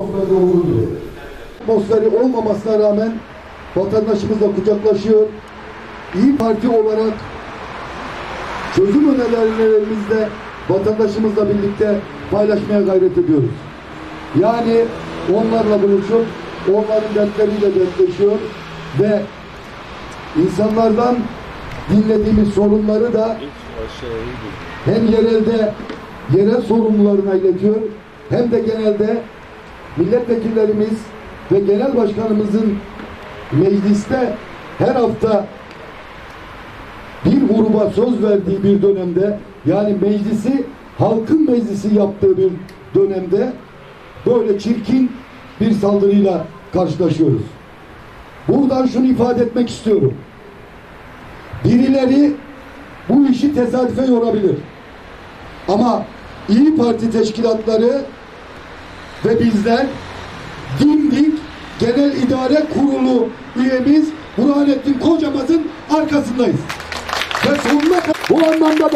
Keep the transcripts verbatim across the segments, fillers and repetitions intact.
Atmosferi olmamasına rağmen vatandaşımızla kucaklaşıyor. İyi Parti olarak çözüm önerilerimizi de vatandaşımızla birlikte paylaşmaya gayret ediyoruz. Yani onlarla buluşup onların dertleriyle dertleşiyor ve insanlardan dinlediğimiz sorunları da hem yerelde yerel sorumlularına iletiyor hem de genelde milletvekillerimiz ve genel başkanımızın mecliste her hafta bir gruba söz verdiği bir dönemde, yani meclisi halkın meclisi yaptığı bir dönemde böyle çirkin bir saldırıyla karşılaşıyoruz. Buradan şunu ifade etmek istiyorum. Birileri bu işi tesadüfe yorabilir. Ama İyi Parti teşkilatları ve bizler dimdik Genel İdare Kurulu üyemiz Burhanettin Kocamaz'ın arkasındayız. Ve sonuna kadar bu anlamda da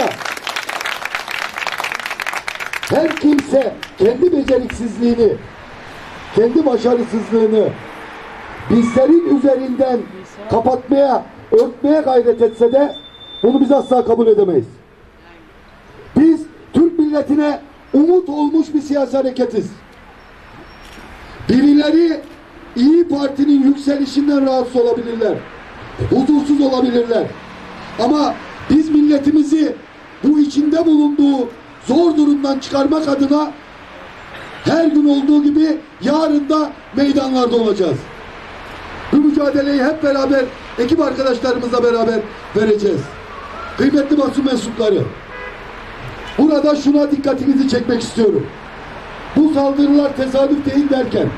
her kimse kendi beceriksizliğini, kendi başarısızlığını bizlerin üzerinden kapatmaya, örtmeye gayret etse de bunu biz asla kabul edemeyiz. Biz Türk milletine umut olmuş bir siyasi hareketiz. Birileri İyi Parti'nin yükselişinden rahatsız olabilirler. Huzursuz olabilirler. Ama biz milletimizi bu içinde bulunduğu zor durumdan çıkarmak adına her gün olduğu gibi yarın da meydanlarda olacağız. Bu mücadeleyi hep beraber ekip arkadaşlarımızla beraber vereceğiz. Kıymetli basın mensupları, burada şuna dikkatinizi çekmek istiyorum. Bu saldırılar tesadüf değil derken,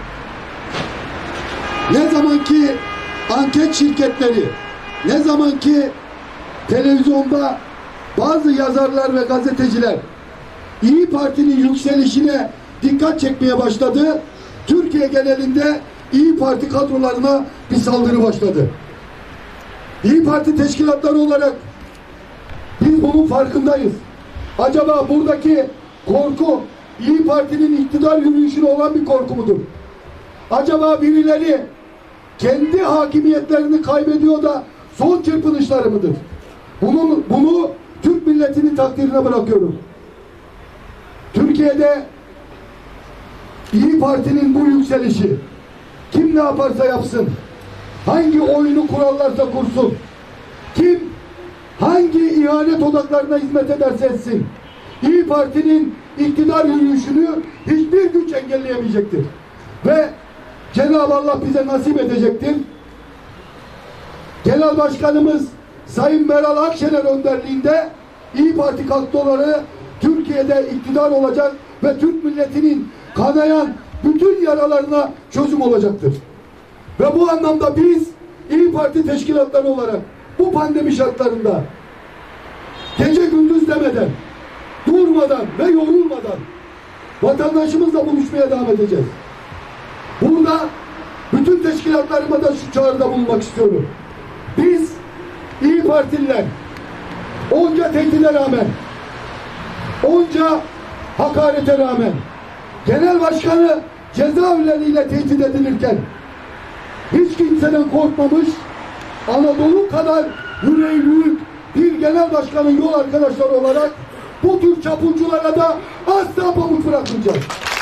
ne zaman ki anket şirketleri, ne zaman ki televizyonda bazı yazarlar ve gazeteciler İyi Parti'nin yükselişine dikkat çekmeye başladı, Türkiye genelinde İyi Parti kadrolarına bir saldırı başladı. İyi Parti teşkilatları olarak biz bunun farkındayız. Acaba buradaki korku İyi Parti'nin iktidar yürüyüşüne olan bir korku mudur? Acaba birileri kendi hakimiyetlerini kaybediyor da son çırpınışları mıdır? Bunun, bunu Türk milletinin takdirine bırakıyorum. Türkiye'de İyi Parti'nin bu yükselişi kim ne yaparsa yapsın, hangi oyunu kurarlarsa kursun, kim hangi ihanet odaklarına hizmet ederse etsin, İyi Parti'nin iktidar yürüyüşünü hiçbir güç engelleyemeyecektir. Ve Cenab-ı Allah bize nasip edecektir. Genel Başkanımız Sayın Meral Akşener önderliğinde İyi Parti kadroları Türkiye'de iktidar olacak ve Türk milletinin kanayan bütün yaralarına çözüm olacaktır. Ve bu anlamda biz İyi Parti teşkilatları olarak bu pandemi şartlarında gece gündüz demeden, durmadan ve yorulmadan vatandaşımızla buluşmaya devam edeceğiz. Burada bütün teşkilatlarıma da şu çağrıda bulunmak istiyorum. Biz İyi Partililer onca tehdide rağmen, onca hakarete rağmen, genel başkanı cezaevleriyle tehdit edilirken hiç kimseden korkmamış, Anadolu kadar yüreği büyük bir genel başkanın yol arkadaşları olarak bu tür çapulculara da asla pamuk bırakmayacağız.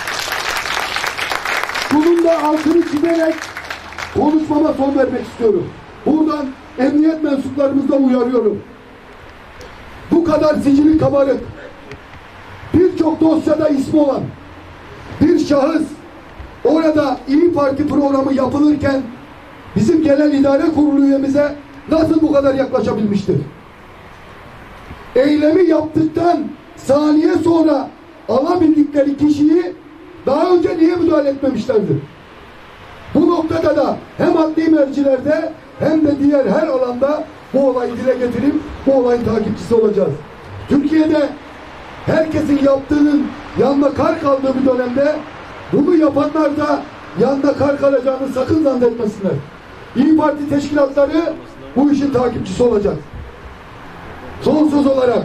Bunun da altını çizerek konuşmama son vermek istiyorum. Buradan emniyet mensuplarımızla uyarıyorum. Bu kadar sicili kabarık, birçok dosyada ismi olan bir şahıs orada İyi Parti programı yapılırken bizim Genel İdare Kurulu üyemize nasıl bu kadar yaklaşabilmiştir? Eylemi yaptıktan saniye sonra alabildikleri kişiyi daha önce niye müdahale etmemişlerdir? Bu noktada da hem adli mercilerde hem de diğer her alanda bu olayı dile getirip bu olayın takipçisi olacağız. Türkiye'de herkesin yaptığının yanına kar kaldığı bir dönemde bunu yapanlar da yanında kar kalacağını sakın zannetmesinler. İyi Parti teşkilatları bu işin takipçisi olacak. Son söz olarak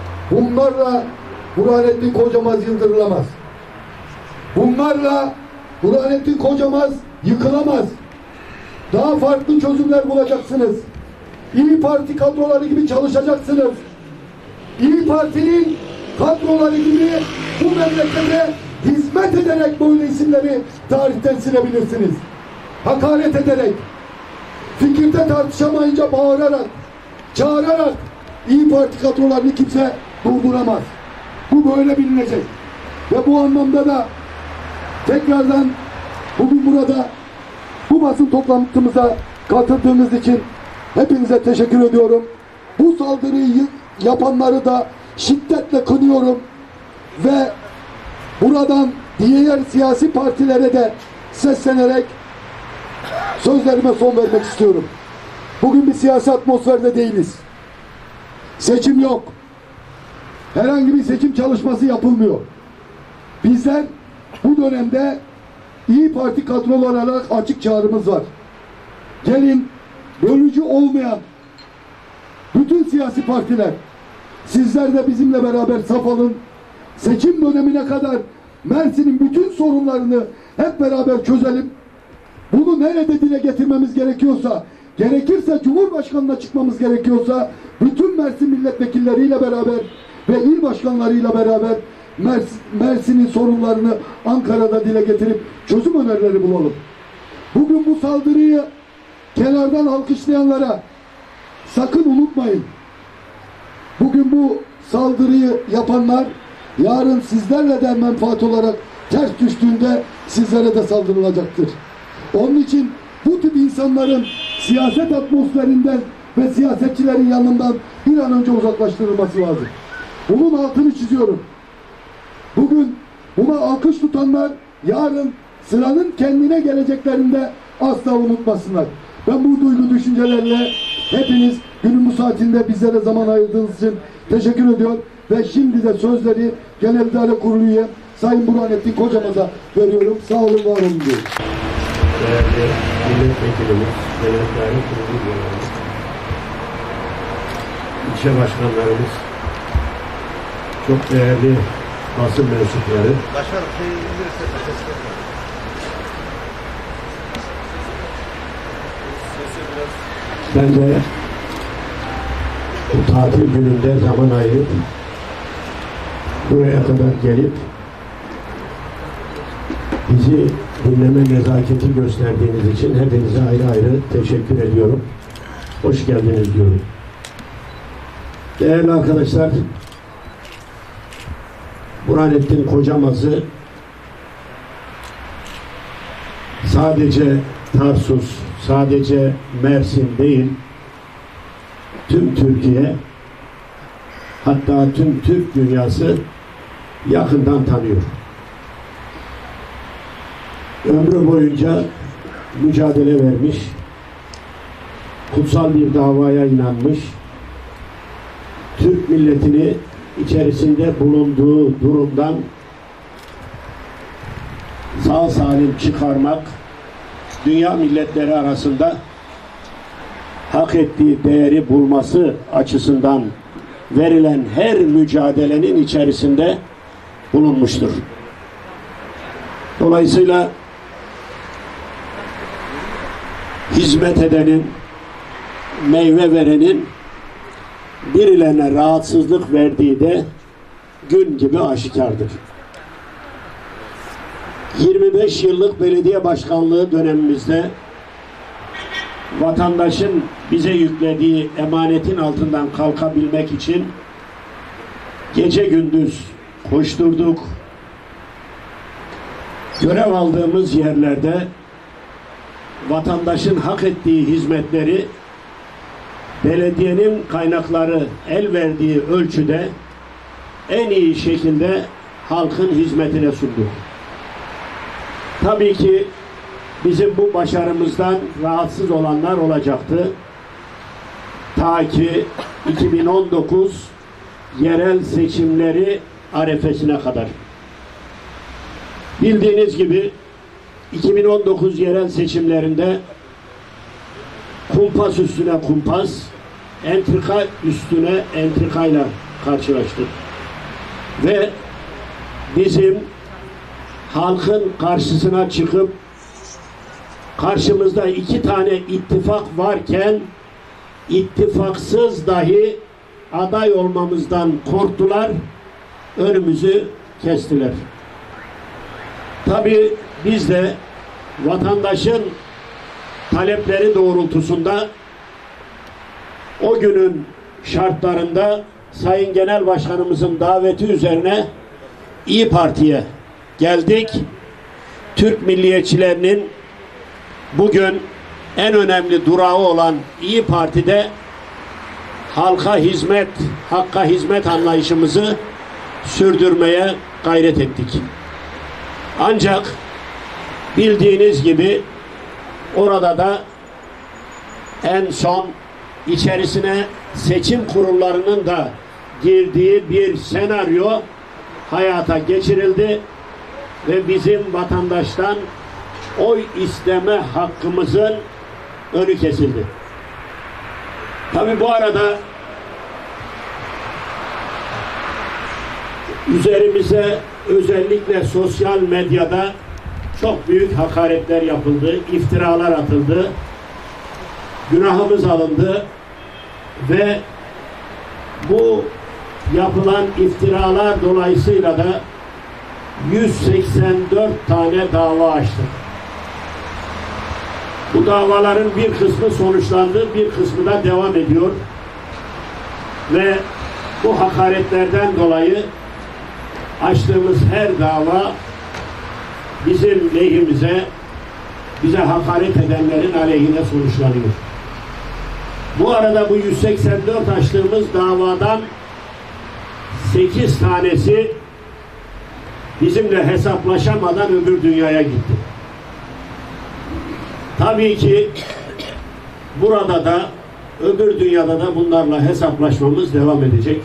bunlarla Burhanettin Kocamaz yıldırılamaz. Bunlarla Burhanettin Kocamaz yıkılamaz. Daha farklı çözümler bulacaksınız. İYİ Parti kadroları gibi çalışacaksınız. İYİ Parti'nin kadroları gibi bu memlekete hizmet ederek böyle isimleri tarihten silebilirsiniz. Hakaret ederek, fikirde tartışamayınca bağırarak, çağırarak İYİ Parti kadrolarını kimse durduramaz. Bu böyle bilinecek. Ve bu anlamda da tekrardan bugün burada bu basın toplantımıza katıldığınız için hepinize teşekkür ediyorum. Bu saldırıyı yapanları da şiddetle kınıyorum ve buradan diğer siyasi partilere de seslenerek sözlerime son vermek istiyorum. Bugün bir siyasi atmosferde değiliz. Seçim yok. Herhangi bir seçim çalışması yapılmıyor. Bizler bu dönemde İYİ Parti kadroları olarak açık çağrımız var. Gelin, bölücü olmayan bütün siyasi partiler, sizler de bizimle beraber saf alın. Seçim dönemine kadar Mersin'in bütün sorunlarını hep beraber çözelim. Bunu nerede dile getirmemiz gerekiyorsa, gerekirse Cumhurbaşkanı'na çıkmamız gerekiyorsa, bütün Mersin milletvekilleriyle beraber ve il başkanlarıyla beraber Mers Mersin'in sorunlarını Ankara'da dile getirip çözüm önerileri bulalım. Bugün bu saldırıyı kenardan alkışlayanlara sakın unutmayın. Bugün bu saldırıyı yapanlar yarın sizlerle de menfaat olarak ters düştüğünde sizlere de saldırılacaktır. Onun için bu tip insanların siyaset atmosferinden ve siyasetçilerin yanından bir an önce uzaklaştırılması lazım. Bunun altını çiziyorum. Bugün buna alkış tutanlar yarın sıranın kendine geleceklerinde asla unutmasınlar. Ben bu duygu düşüncelerle hepiniz günün bu saatinde bizlere zaman ayırdığınız için teşekkür ediyorum. Ve şimdi de sözleri Genel İdare Kurulu üye Sayın Burhanettin Kocamaz'a veriyorum. Sağ olun, var olun diyorum. Değerli milletvekilimiz, Genel İdare Kurulu üyelerimiz, ilçe başkanlarımız, çok değerli basın mensupları, Başkanım şey indirirse sesler. ben de bu tatil gününde zaman ayırıp buraya kadar gelip bizi dinleme nezaketi gösterdiğiniz için hepinize ayrı ayrı teşekkür ediyorum. Hoş geldiniz diyorum. Değerli arkadaşlar, Burhanettin Kocamaz'ı sadece Tarsus, sadece Mersin değil, tüm Türkiye, hatta tüm Türk dünyası yakından tanıyor. Ömrü boyunca mücadele vermiş, kutsal bir davaya inanmış, Türk milletini içerisinde bulunduğu durumdan sağ salim çıkarmak, dünya milletleri arasında hak ettiği değeri bulması açısından verilen her mücadelenin içerisinde bulunmuştur. Dolayısıyla hizmet edenin, meyve verenin birilerine rahatsızlık verdiği de gün gibi aşikardır. yirmi beş yıllık belediye başkanlığı dönemimizde vatandaşın bize yüklediği emanetin altından kalkabilmek için gece gündüz koşturduk. Görev aldığımız yerlerde vatandaşın hak ettiği hizmetleri belediyenin kaynakları el verdiği ölçüde en iyi şekilde halkın hizmetine sunduk. Tabii ki bizim bu başarımızdan rahatsız olanlar olacaktı. Ta ki iki bin on dokuz yerel seçimleri arefesine kadar. Bildiğiniz gibi iki bin on dokuz yerel seçimlerinde kumpas üstüne kumpas, entrika üstüne entrikayla karşılaştık. Ve bizim halkın karşısına çıkıp karşımızda iki tane ittifak varken ittifaksız dahi aday olmamızdan korktular, önümüzü kestiler. Tabii biz de vatandaşın talepleri doğrultusunda o günün şartlarında Sayın Genel Başkanımızın daveti üzerine İYİ Parti'ye geldik. Türk milliyetçilerinin bugün en önemli durağı olan İYİ Parti'de halka hizmet, hakka hizmet anlayışımızı sürdürmeye gayret ettik. Ancak bildiğiniz gibi orada da en son içerisine seçim kurullarının da girdiği bir senaryo hayata geçirildi ve bizim vatandaştan oy isteme hakkımızın önü kesildi. Tabii bu arada üzerimize özellikle sosyal medyada çok büyük hakaretler yapıldı, iftiralar atıldı, günahımız alındı ve bu yapılan iftiralar dolayısıyla da yüz seksen dört tane dava açtık. Bu davaların bir kısmı sonuçlandı, bir kısmı da devam ediyor. Ve bu hakaretlerden dolayı açtığımız her dava bizim lehimize, bize hakaret edenlerin aleyhine sonuçlanıyor. Bu arada bu yüz seksen dört açtığımız davadan sekiz tanesi bizimle hesaplaşamadan öbür dünyaya gitti. Tabii ki burada da öbür dünyada da bunlarla hesaplaşmamız devam edecek.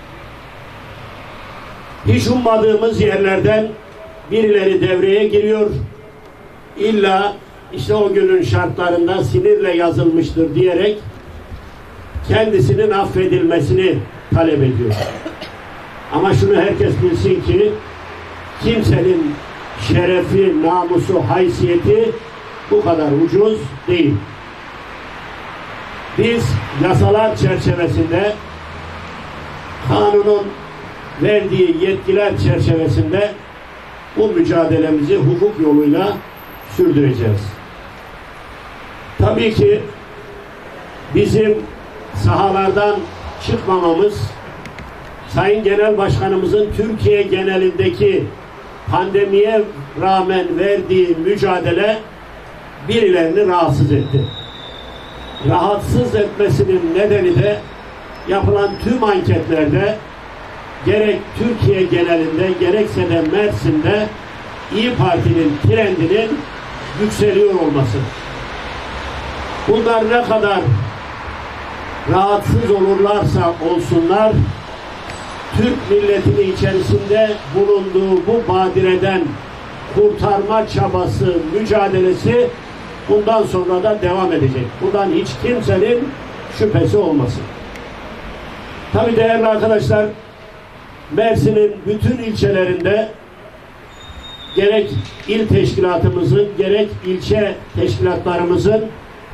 Hiç ummadığımız yerlerden birileri devreye giriyor. İlla işte o günün şartlarında sinirle yazılmıştır diyerek kendisinin affedilmesini talep ediyor. Ama şunu herkes bilsin ki kimsenin şerefi, namusu, haysiyeti bu kadar ucuz değil. Biz yasalar çerçevesinde, kanunun verdiği yetkiler çerçevesinde bu mücadelemizi hukuk yoluyla sürdüreceğiz. Tabii ki bizim sahalardan çıkmamamız, Sayın Genel Başkanımızın Türkiye genelindeki pandemiye rağmen verdiği mücadele birilerini rahatsız etti. Rahatsız etmesinin nedeni de yapılan tüm anketlerde gerek Türkiye genelinde gerekse de Mersin'de İYİ Parti'nin trendinin yükseliyor olması. Bunlar ne kadar rahatsız olurlarsa olsunlar, Türk milletinin içerisinde bulunduğu bu badireden kurtarma çabası, mücadelesi bundan sonra da devam edecek. Bundan hiç kimsenin şüphesi olmasın. Tabii değerli arkadaşlar, Mersin'in bütün ilçelerinde gerek il teşkilatımızın, gerek ilçe teşkilatlarımızın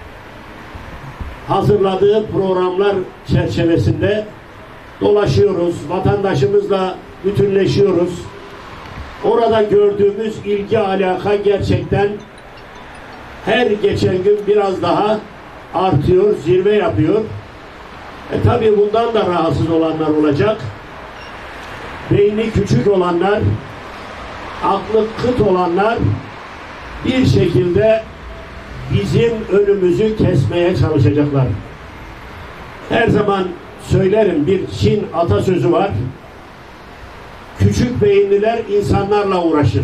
hazırladığı programlar çerçevesinde dolaşıyoruz, vatandaşımızla bütünleşiyoruz. Orada gördüğümüz ilgi, alaka gerçekten her geçen gün biraz daha artıyor, zirve yapıyor. E tabii bundan da rahatsız olanlar olacak. Beyni küçük olanlar, aklı kıt olanlar bir şekilde bizim önümüzü kesmeye çalışacaklar. Her zaman söylerim, bir Çin atasözü var. Küçük beyinliler insanlarla uğraşır.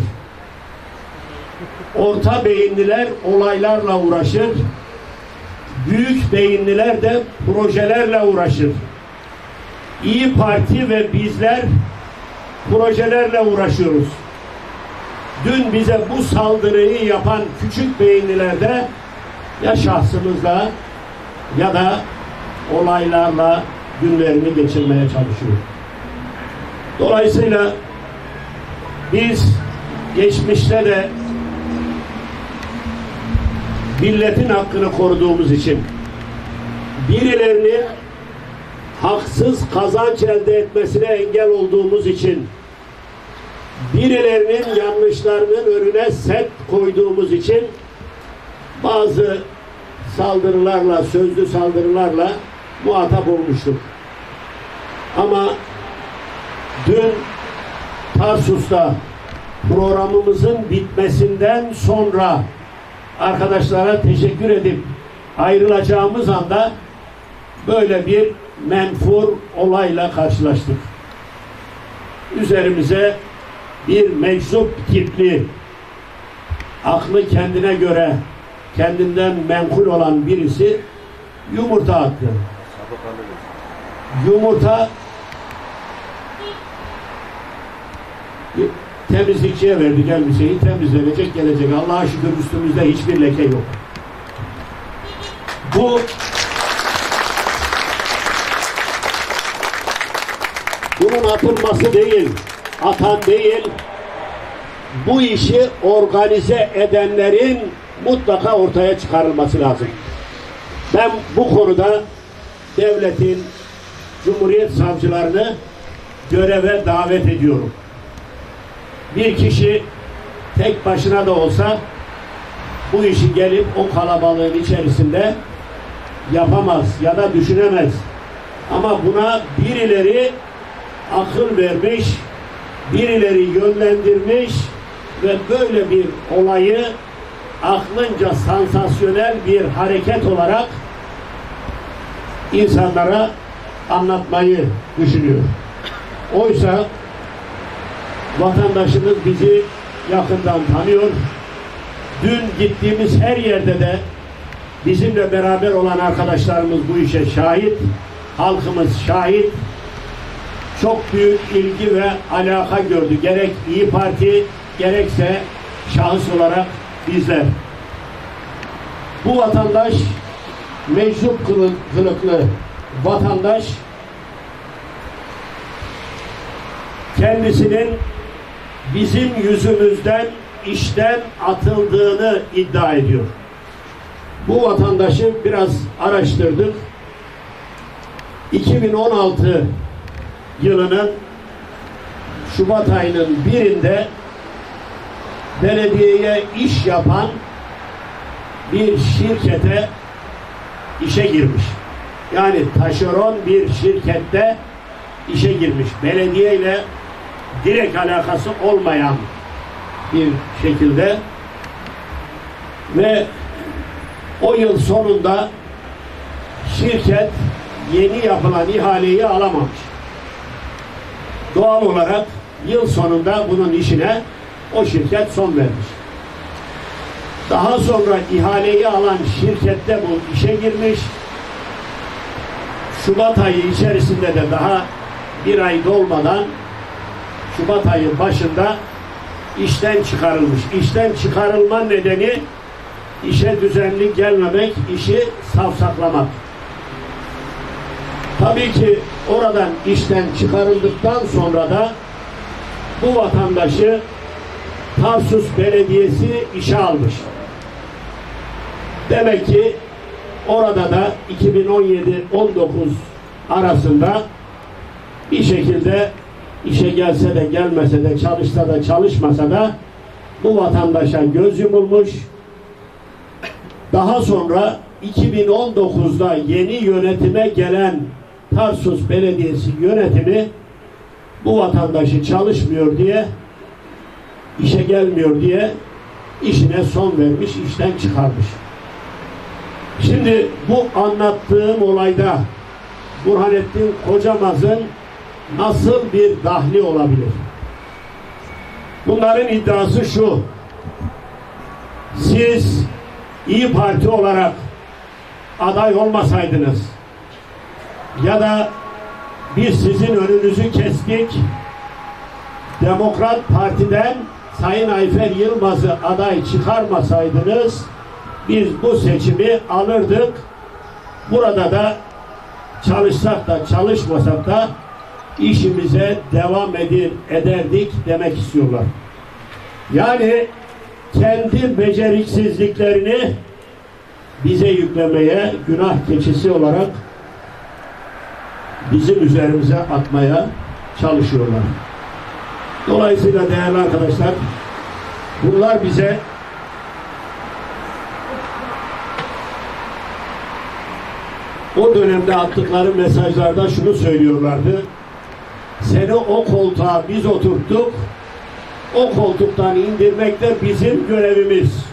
Orta beyinliler olaylarla uğraşır. Büyük beyinliler de projelerle uğraşır. İYİ Parti ve bizler projelerle uğraşıyoruz. Dün bize bu saldırıyı yapan küçük beyinliler de ya şahsımızla ya da olaylarla günlerini geçirmeye çalışıyor. Dolayısıyla biz geçmişte de milletin hakkını koruduğumuz için, birilerinin haksız kazanç elde etmesine engel olduğumuz için, birilerinin yanlışlarının önüne set koyduğumuz için bazı saldırılarla, sözlü saldırılarla muhatap olmuştuk. Ama dün Tarsus'ta programımızın bitmesinden sonra arkadaşlara teşekkür edip ayrılacağımız anda böyle bir menfur olayla karşılaştık. Üzerimize bir meczup tipli, aklı kendine göre, kendinden menkul olan birisi yumurta attı. Yumurta temizlikçiye verdik elbiseyi, temizlenecek, gelecek. Allah'a şükür üstümüzde hiçbir leke yok. Bu bunun atılması değil, atan değil, bu işi organize edenlerin mutlaka ortaya çıkarılması lazım. Ben bu konuda devletin, Cumhuriyet savcılarını göreve davet ediyorum. Bir kişi tek başına da olsa bu işi gelip o kalabalığın içerisinde yapamaz ya da düşünemez. Ama buna birileri akıl vermiş, birileri yönlendirmiş ve böyle bir olayı aklınca sansasyonel bir hareket olarak insanlara anlatmayı düşünüyor. Oysa vatandaşımız bizi yakından tanıyor. Dün gittiğimiz her yerde de bizimle beraber olan arkadaşlarımız bu işe şahit, halkımız şahit. Çok büyük ilgi ve alaka gördü. Gerek İYİ Parti, gerekse şahıs olarak bizler. Bu vatandaş, meczup kılıklı vatandaş, kendisinin bizim yüzümüzden işten atıldığını iddia ediyor. Bu vatandaşı biraz araştırdık. iki bin on altı yılının Şubat ayının birinde belediyeye iş yapan bir şirkete işe girmiş. Yani taşeron bir şirkette işe girmiş. Belediye ile direkt alakası olmayan bir şekilde ve o yıl sonunda şirket yeni yapılan ihaleyi alamamış. Doğal olarak yıl sonunda bunun işine o şirket son vermiş. Daha sonra ihaleyi alan şirkette bu işe girmiş. Şubat ayı içerisinde de daha bir ay dolmadan Şubat ayı başında işten çıkarılmış. İşten çıkarılma nedeni işe düzenli gelmemek, işi savsaklamak. Tabii ki oradan işten çıkarıldıktan sonra da bu vatandaşı Tarsus Belediyesi işe almış. Demek ki orada da iki bin on yedi on dokuz arasında bir şekilde işe gelse de gelmese de çalışsa da çalışmasa da bu vatandaşa göz yumulmuş. Daha sonra iki bin on dokuzda yeni yönetime gelen Tarsus Belediyesi yönetimi bu vatandaşı çalışmıyor diye, işe gelmiyor diye işine son vermiş, işten çıkarmış. Şimdi bu anlattığım olayda Burhanettin Kocamaz'ın nasıl bir dahli olabilir? Bunların iddiası şu: siz İYİ Parti olarak aday olmasaydınız ya da biz sizin önünüzü kestik, Demokrat Parti'den Sayın Ayfer Yılmaz'ı aday çıkarmasaydınız biz bu seçimi alırdık. Burada da çalışsak da çalışmasak da işimize devam edir, ederdik demek istiyorlar. Yani kendi beceriksizliklerini bize yüklemeye, günah keçisi olarak bizim üzerimize atmaya çalışıyorlar. Dolayısıyla değerli arkadaşlar, bunlar bize o dönemde attıkları mesajlarda şunu söylüyorlardı: seni o koltuğa biz oturttuk, o koltuktan indirmek de bizim görevimiz.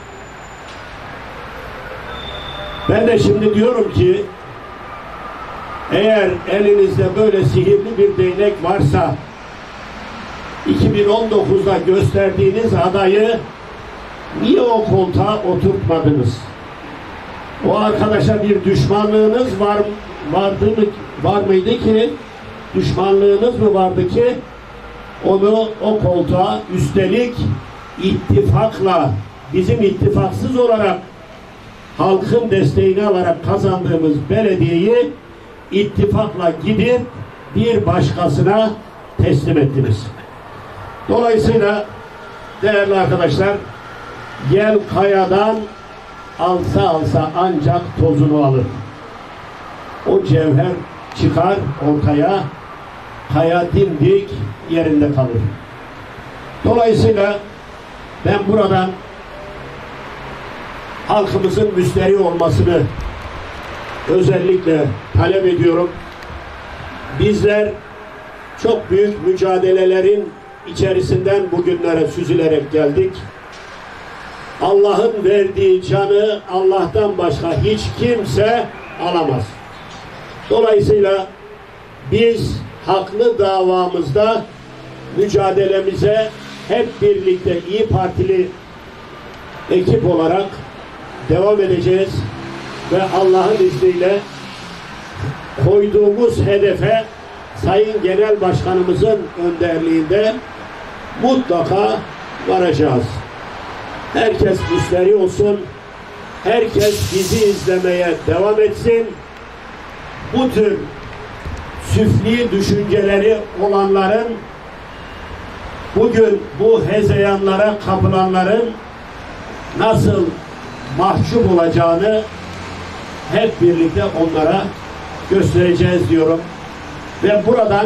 Ben de şimdi diyorum ki, eğer elinizde böyle sihirli bir değnek varsa, iki bin on dokuzda gösterdiğiniz adayı niye o koltuğa oturtmadınız? O arkadaşa bir düşmanlığınız var, vardı mı, var mıydı ki, düşmanlığınız mı vardı ki onu o koltuğa, üstelik ittifakla, bizim ittifaksız olarak halkın desteğini alarak kazandığımız belediyeyi ittifakla gidip bir başkasına teslim ettiniz. Dolayısıyla değerli arkadaşlar, yel kayadan alsa alsa ancak tozunu alır. O cevher çıkar ortaya, kaya dimdik yerinde kalır. Dolayısıyla ben buradan halkımızın müsterih olmasını özellikle talep ediyorum. Bizler çok büyük mücadelelerin içerisinden bugünlere süzülerek geldik. Allah'ın verdiği canı Allah'tan başka hiç kimse alamaz. Dolayısıyla biz haklı davamızda mücadelemize hep birlikte İYİ Partili ekip olarak devam edeceğiz ve Allah'ın izniyle koyduğumuz hedefe Sayın Genel Başkanımızın önderliğinde mutlaka varacağız. Herkes müsterih olsun, herkes bizi izlemeye devam etsin. Bu tür süfli düşünceleri olanların, bugün bu hezeyanlara kapılanların nasıl mahcup olacağını hep birlikte onlara göstereceğiz diyorum. Ve buradan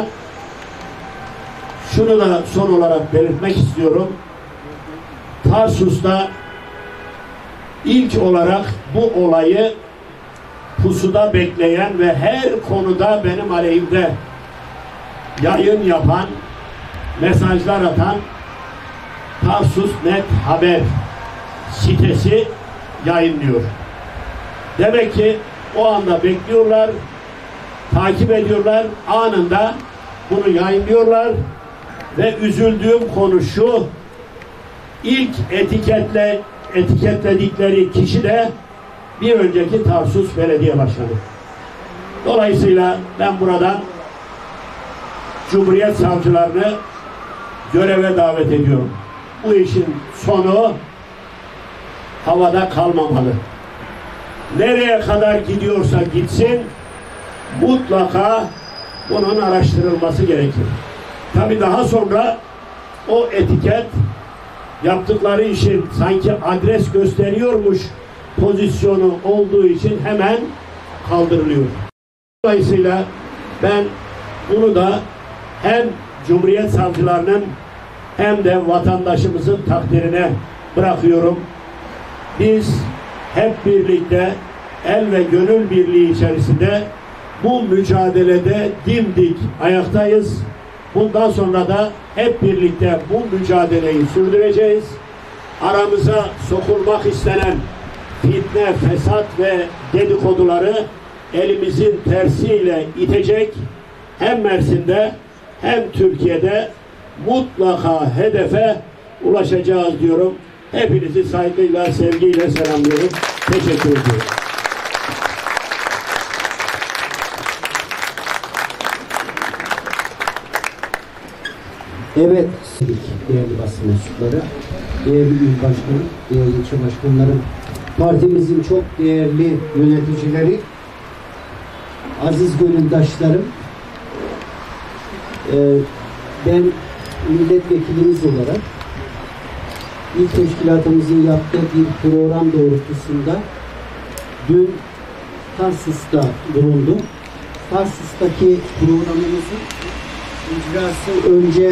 şunu da son olarak belirtmek istiyorum. Tarsus'ta ilk olarak bu olayı pusuda bekleyen ve her konuda benim aleyhimde yayın yapan, mesajlar atan Tarsus Net Haber sitesi yayınlıyor. Demek ki o anda bekliyorlar, takip ediyorlar, anında bunu yayınlıyorlar ve üzüldüğüm konu şu: ilk etiketle etiketledikleri kişi de bir önceki Tarsus Belediye Başkanı. Dolayısıyla ben buradan Cumhuriyet savcılarını göreve davet ediyorum. Bu işin sonu havada kalmamalı. Nereye kadar gidiyorsa gitsin, mutlaka bunun araştırılması gerekir. Tabii daha sonra o etiket yaptıkları işin sanki adres gösteriyormuş pozisyonu olduğu için hemen kaldırılıyor. Dolayısıyla ben bunu da hem Cumhuriyet savcılarının hem de vatandaşımızın takdirine bırakıyorum. Biz hep birlikte el ve gönül birliği içerisinde bu mücadelede dimdik ayaktayız. Bundan sonra da hep birlikte bu mücadeleyi sürdüreceğiz. Aramıza sokulmak istenen fitne, fesat ve dedikoduları elimizin tersiyle itecek, hem Mersin'de hem Türkiye'de mutlaka hedefe ulaşacağız diyorum. Hepinizi saygıyla, sevgiyle selamlıyorum. Teşekkür ediyorum. Evet, değerli basın mensupları, değerli il başkanı, değerli ilçe başkanlarım, partimizin çok değerli yöneticileri, aziz gönüldaşlarım, ee, ben milletvekiliniz olarak İl teşkilatımızın yaptığı bir program doğrultusunda dün Tarsus'ta bulundum. Tarsus'taki programımızın icrası önce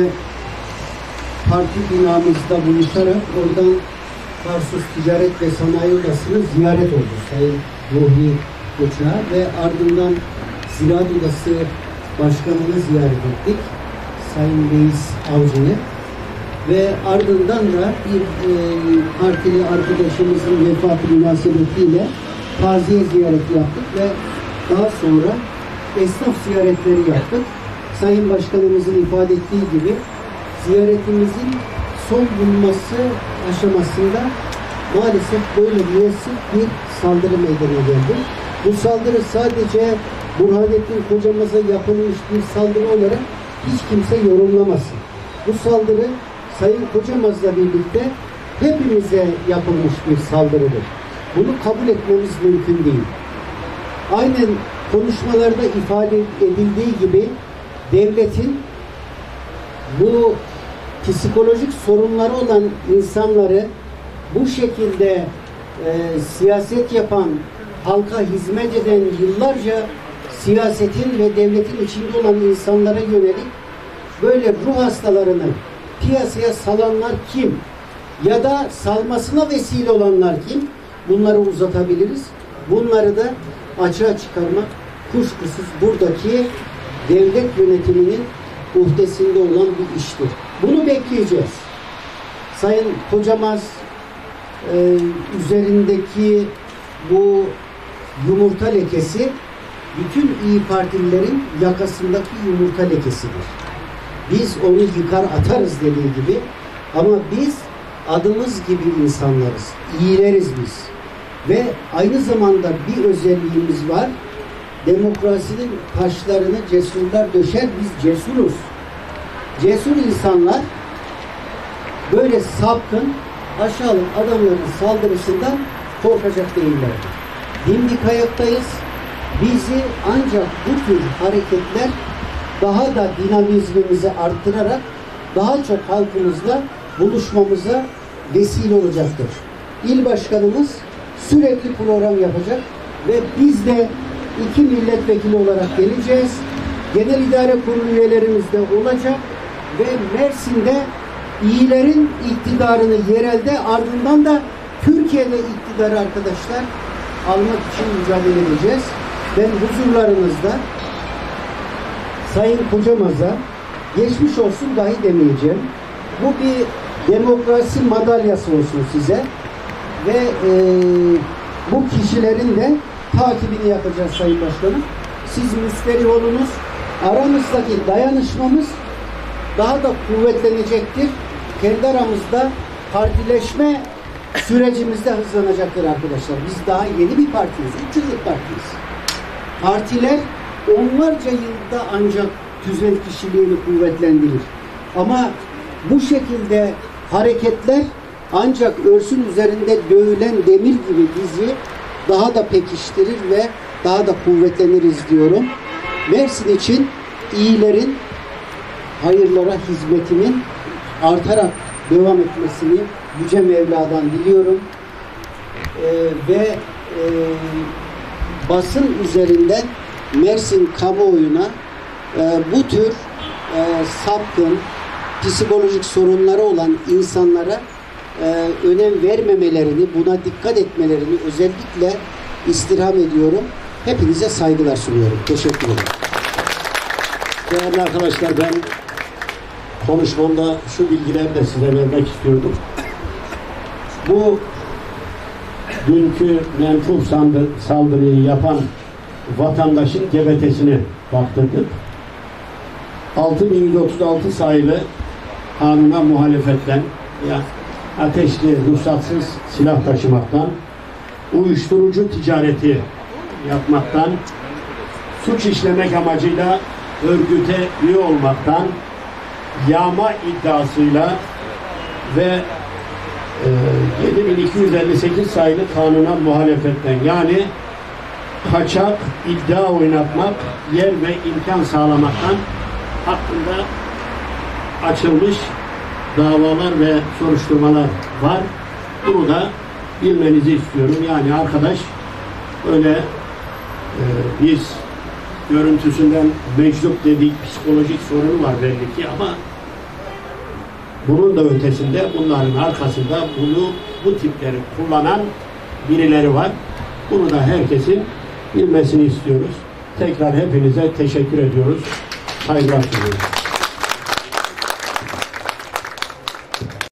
parti binamızda buluşarak oradan Tarsus Ticaret ve Sanayi Odası'nı ziyaret oldu Sayın Ruhi Koç'a ve ardından Ziraat Odası Başkanı'nı ziyaret ettik. Sayın Reis Avcı'yı ve ardından da bir e, partili arkadaşımızın vefatı münasebetiyle taziye ziyareti yaptık ve daha sonra esnaf ziyaretleri yaptık. Sayın Başkanımızın ifade ettiği gibi ziyaretimizin son bulması aşamasında maalesef böyle müessif bir saldırı meydana geldi. Bu saldırı sadece Burhanettin Kocamaz'a yapılmış bir saldırı olarak hiç kimse yorumlamasın. Bu saldırı Sayın Kocamaz'la birlikte hepimize yapılmış bir saldırıdır. Bunu kabul etmemiz mümkün değil. Aynen konuşmalarda ifade edildiği gibi devletin bu psikolojik sorunları olan insanları bu şekilde e, siyaset yapan, halka hizmet eden, yıllarca siyasetin ve devletin içinde olan insanlara yönelik böyle ruh hastalarını piyasaya salanlar kim? Ya da salmasına vesile olanlar kim? Bunları uzatabiliriz. Bunları da açığa çıkarmak kuşkusuz buradaki devlet yönetiminin uhdesinde olan bir iştir. Bunu bekleyeceğiz. Sayın Kocamaz e, üzerindeki bu yumurta lekesi bütün İYİ Partililerin yakasındaki yumurta lekesidir. Biz onu yıkar atarız dediği gibi ama biz adımız gibi insanlarız. İyileriz biz. Ve aynı zamanda bir özelliğimiz var. Demokrasinin taşlarını cesurlar döşer. Biz cesuruz. Cesur insanlar böyle sapkın, aşağılık adamların saldırısından korkacak değillerdir. Dimdik ayaktayız. Bizi ancak bu tür hareketler daha da dinamizmimizi arttırarak daha çok halkımızla buluşmamıza vesile olacaktır. İl başkanımız sürekli program yapacak ve biz de iki milletvekili olarak geleceğiz. Genel İdare Kurulu üyelerimiz de olacak ve Mersin'de iyilerin iktidarını yerelde ardından da Türkiye'de iktidarı arkadaşlar almak için mücadele edeceğiz. Ben huzurlarınızda Sayın Kocamaz'a geçmiş olsun dahi demeyeceğim. Bu bir demokrasi madalyası olsun size ve e, bu kişilerin de takibini yapacağız Sayın Başkanım. Siz müsterih olunuz. Aramızdaki dayanışmamız daha da kuvvetlenecektir. Kendi aramızda partileşme sürecimizde hızlanacaktır arkadaşlar. Biz daha yeni bir partiyiz. Üç yıllık partiyiz. Partiler onlarca yılda ancak tüzel kişiliğini kuvvetlendirir. Ama bu şekilde hareketler ancak örsün üzerinde dövülen demir gibi bizi daha da pekiştirir ve daha da kuvvetleniriz diyorum. Mersin için iyilerin hayırlara hizmetinin artarak devam etmesini Yüce Mevla'dan diliyorum. Ee, ve e, basın üzerinden Mersin kamuoyuna e, bu tür e, sapkın, psikolojik sorunları olan insanlara e, önem vermemelerini, buna dikkat etmelerini özellikle istirham ediyorum. Hepinize saygılar sunuyorum. Teşekkür ederim. Değerli arkadaşlar, ben konuşmamda şu bilgileri de size vermek istiyordum. Bu dünkü menfur saldırıyı yapan vatandaşın G B T'sini baktırdık. altı bin yüz otuz altı sayılı kanuna muhalefetten, ya ateşli, ruhsatsız silah taşımaktan, uyuşturucu ticareti yapmaktan, suç işlemek amacıyla örgüte üye olmaktan, yağma iddiasıyla ve e, yedi bin iki yüz elli sekiz sayılı kanuna muhalefetten, yani kaçak iddia oynatmak, yer ve imkan sağlamaktan hakkında açılmış davalar ve soruşturmalar var. Bunu da bilmenizi istiyorum. Yani arkadaş öyle e, biz görüntüsünden meczup dedik, psikolojik sorunu var belli ki, ama bunun da ötesinde, bunların arkasında bunu, bu tipleri kullanan birileri var. Bunu da herkesin bilmesini istiyoruz. Tekrar hepinize teşekkür ediyoruz. Saygılar sunuyoruz.